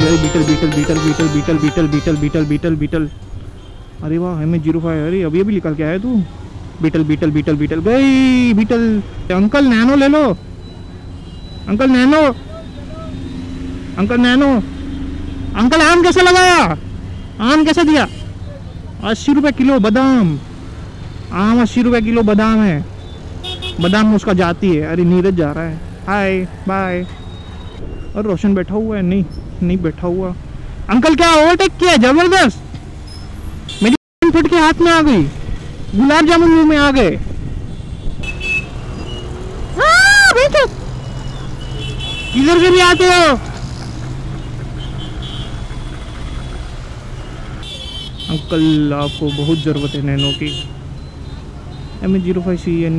Beetle beetle beetle beetle beetle beetle beetle beetle beetle beetle. अरे वाह MH05, अरे अभी अभी निकल के आया तू। बीटल बीटल बीटल बीटल गई बीटल। अंकल नैनो ले लो, uncle Nano, uncle Nano. Uncle आम कैसे लगाया, आम कैसे दिया? 80 रुपये किलो बादाम, आम 80 रुपये किलो बादाम है, बादाम उसका जाती है। अरे नीरज जा रहा है, हाय बाय। और रोशन बैठा हुआ है, नहीं नहीं बैठा हुआ। अंकल क्या ओवरटेक किया जबरदस्त, मेरी फुट के हाथ में आ गई, गुलाब जामुन मुंह में आ गए। किधर से भी आते हो? अंकल आपको बहुत ज़रूरत है नैनो की। MH05CN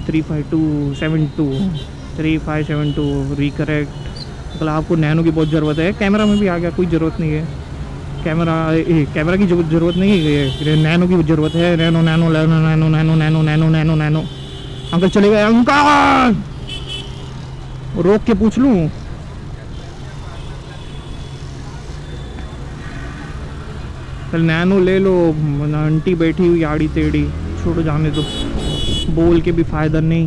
3572 रिकरेक्ट। अंकल आपको नैनो की बहुत ज़रूरत है। कैमरा में भी आ गया, कोई ज़रूरत नहीं है। कैमरा की ज़रूरत नहीं है, नैनो की ज़रूरत है। Nano Nano Nano Nano Nano Nano Nano Nano Nano. Uncle चले गए। अंकल रोक के पूछ लूँ? नैनो ले लो। आंटी बैठी हुई आड़ी टेढ़ी, छोड़ो जाने दो, बोल के भी फायदा नहीं।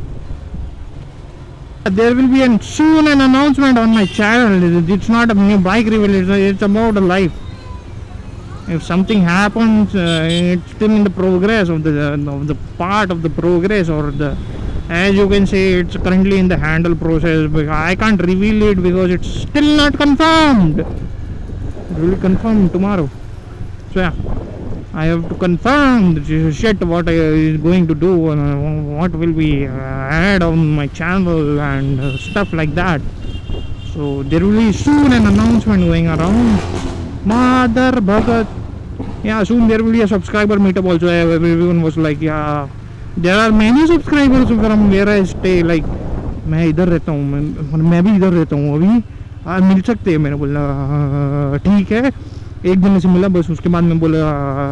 There will be soon an announcement on my channel. It's not a new bike review, it's about a life. If something happens, it's still in the progress of the part of the progress, or the, as you can say, it's currently in the handle process. I can't reveal it because it's still not confirmed. It will be confirmed tomorrow. So yeah, I have to confirm the shit what I is going to do and what will be add on my channel and stuff like that. So there will be soon an announcement going around. Mother Bhagat. Yeah, soon there will be a subscriber meetup also. Everyone was like, yeah, there are many subscribers from where I stay. Like, मैं इधर रहता हूँ, मैं भी इधर रहता हूँ, अभी मिल सकते हैं। मैंने बोला ठीक है, एक दिन से मिला बस। उसके बाद मैं बोला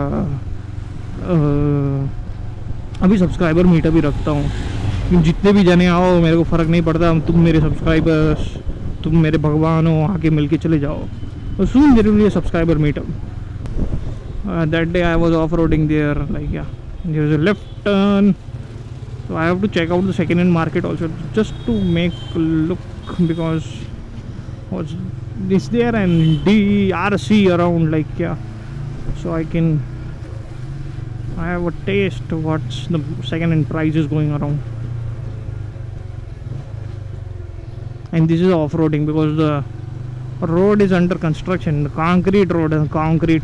अभी सब्सक्राइबर मीटअप भी रखता हूँ, जितने भी जने आओ मेरे को फ़र्क नहीं पड़ता, तुम मेरे सब्सक्राइबर्स, तुम मेरे भगवान हो, आके मिल के चले जाओ। तो soon there will be a subscriber meetup. That day I was off roading there, like yeah there is a left turn, so I have to check out the second hand market also, just to make look, because what's this there and DRC around, like yeah, so I have a taste what's the second hand prices going around. And this is off-roading because the road is under construction, the concrete road, concrete.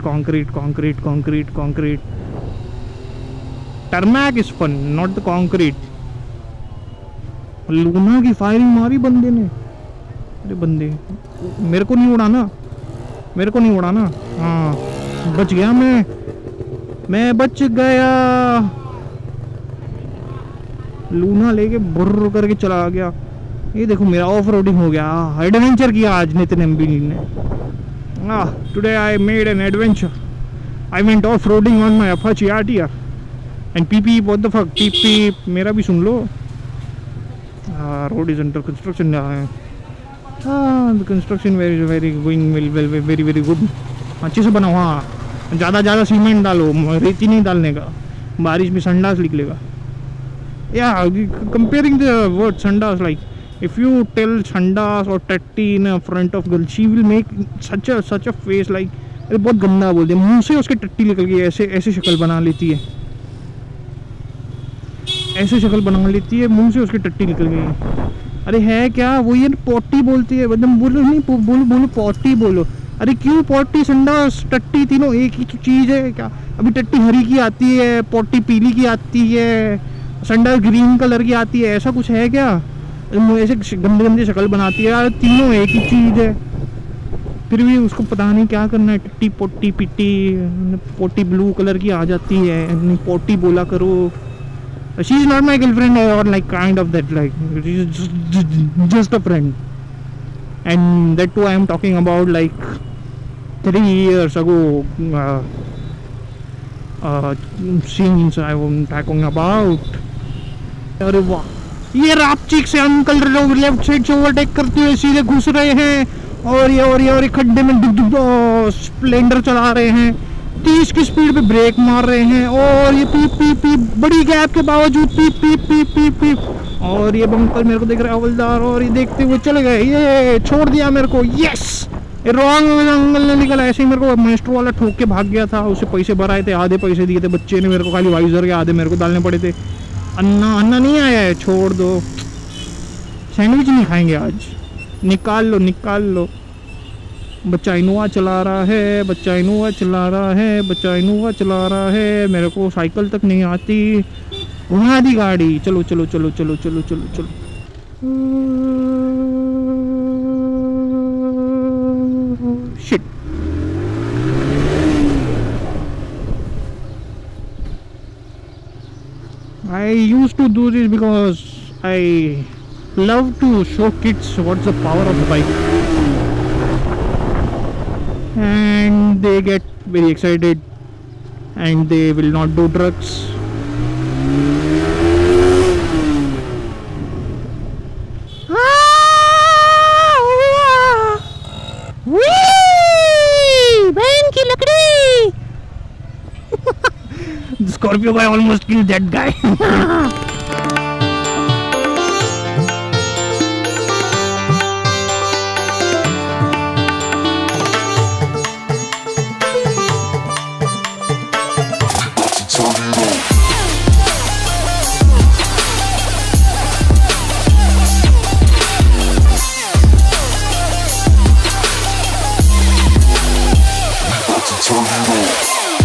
Tarmac is fun, not the concrete. Luna की firing मारी बंदे ने। अरे बंदे, मेरे को नहीं उड़ाना, हाँ बच गया मैं बच गया। लूना लेके बुर्र करके चला गया। ये देखो मेरा ऑफ रोडिंग हो गया, एडवेंचर किया आज नितिन एमबी ने। Today I made an adventure, I went off roading on my Apache RTR and PP, what the fuck, PP मेरा भी सुन लो। Road is under construction, the construction very good, अच्छे से बनाओ। हाँ, ज़्यादा सीमेंट डालो, रेती नहीं डालने का, बारिश में संडास निकलेगा। या comparing the word sandas, like if you tell संडास और टट्टी in front of girl, she will make such a face like, अरे बहुत गंदा बोल दे, मुंह से उसके टट्टी निकल गई, ऐसे शक्ल बना लेती है, ऐसे शक्ल बना लेती है, मुंह से उसकी टट्टी निकल गई। अरे है क्या वो, ये पोटी बोलती है, मतलब बोलो नहीं, बोलो पोटी बोलो। अरे क्यों पोटी, संडास, टट्टी तीनों एक ही चीज़ है क्या? अभी टट्टी हरी की आती है, पोटी पीली की आती है, संडास ग्रीन कलर की आती है, ऐसा कुछ है क्या? ऐसे गंदी शक्ल बनाती है यार, तीनों एक ही चीज़ है। फिर भी उसको पता नहीं क्या करना है, टट्टी पोटी पिट्टी, पोटी ब्लू कलर की आ जाती है, पोटी बोला करो। She is not my girlfriend or like kind of that, like she is just a friend, and that too I am talking about like 3 years ago. Scenes I am talking about. अरे वाह, ये रापचिक से uncle लोग left side से overtake करते हुए सीधे घुस रहे हैं और ये खड्डे में स्प्लेंडर चला रहे हैं, 30 की स्पीड पे ब्रेक मार रहे हैं, और ये पीप पीप पीप, बड़ी गैप के बावजूद पीप पीप पीप पीप पीप। और ये बम्पर मेरे को देख रहा है हवलदार, और ये देखते हुए चले गए, ये छोड़ दिया मेरे को। यस, रॉन्ग एंगल ने निकला। ऐसे ही मेरे को मेस्ट्रो वाला ठोक के भाग गया था, उसे पैसे भराए थे, आधे पैसे दिए थे बच्चे ने मेरे को, खाली वाइजर के आधे मेरे को डालने पड़े थे। अन्ना नहीं आया है, छोड़ दो, सैंडविच नहीं खाएंगे आज, निकाल लो। बच्चा इनोवा चला रहा है, बच्चा इनोवा चला रहा है। मेरे को साइकिल तक नहीं आती, घुमा दी गाड़ी। चलो। Shit. I used to do this because I love to show kids what's the power of the bike, and they get very excited and they will not do drugs. The Scorpio guy almost killed that guy. Turn it